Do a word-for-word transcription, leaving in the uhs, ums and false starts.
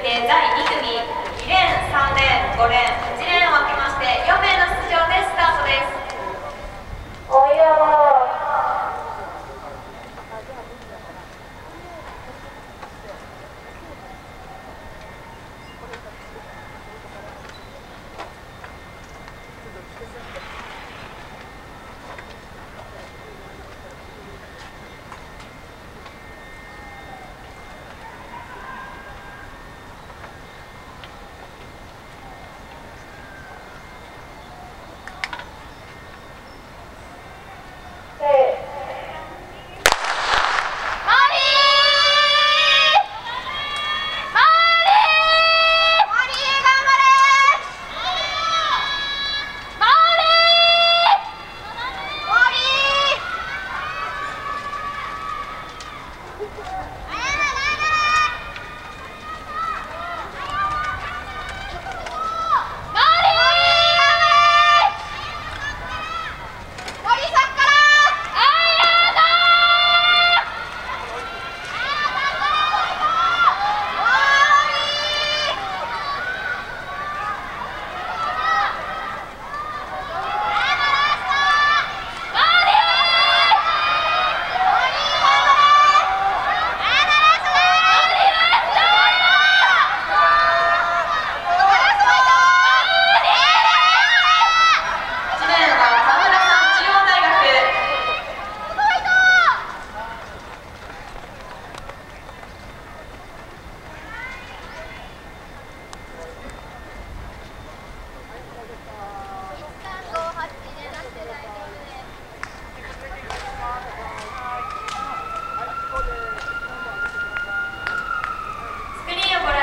てだいにくみ、にレーン、さんレーン、ごレーン、いちレーンを空けましてよんめいの出場でスタートです。 おいよはい